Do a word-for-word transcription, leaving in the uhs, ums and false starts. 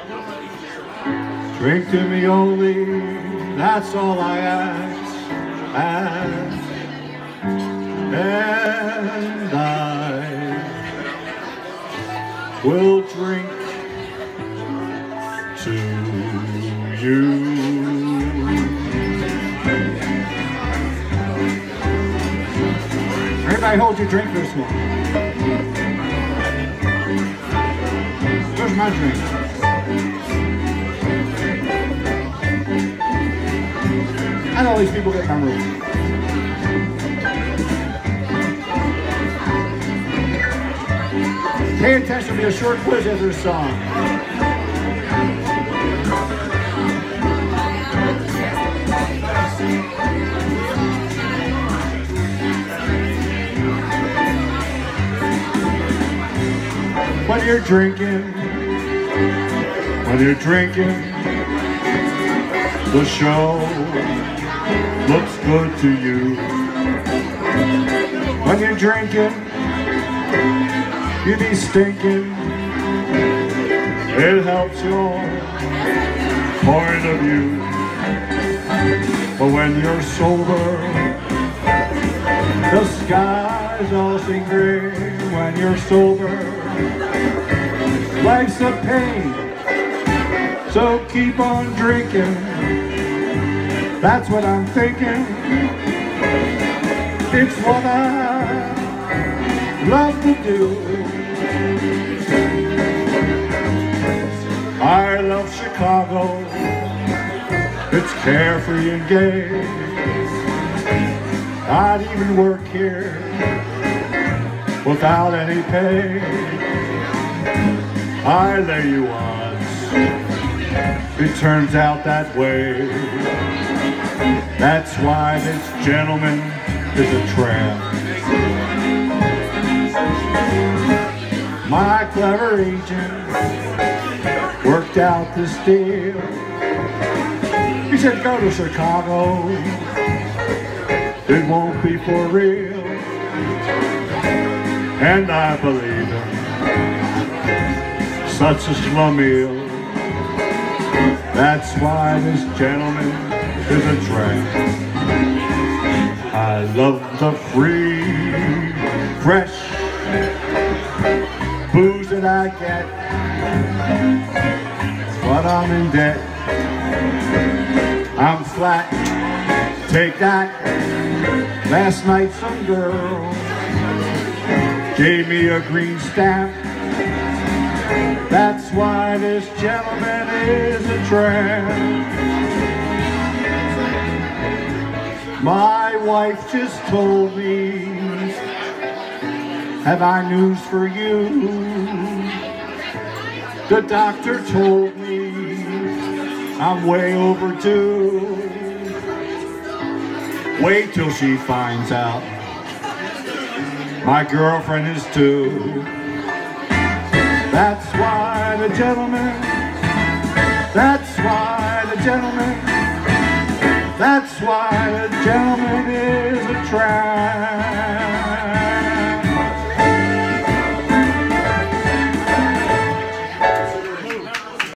Drink to me only, that's all I ask, ask. And I will drink to you. Everybody hold your drink this one. Where's my drink? I know these people get numbers. Pay attention, to be a short quiz after this song. When you're drinking, when you're drinking, the show looks good to you. When you're drinking, you be stinking. It helps your point of view. But when you're sober, the skies all seem gray. When you're sober, life's a pain. So keep on drinking. That's what I'm thinking. It's what I love to do. I love Chicago. It's carefree and gay. I'd even work here without any pay. I lay you odds, it turns out that way. That's why this gentleman is a tramp. My clever agent worked out this deal. He said, go to Chicago, it won't be for real. And I believe him, such a schlemiel. That's why this gentleman is a tramp. I love the free, fresh booze that I get, but I'm in debt. I'm flat, take that. Last night some girl gave me a green stamp. That's why this gentleman is a tramp. My wife just told me, have I news for you? The doctor told me I'm way overdue. Wait till she finds out my girlfriend is too. That's why the gentleman, that's why the gentleman, that's why the gentleman is a tramp.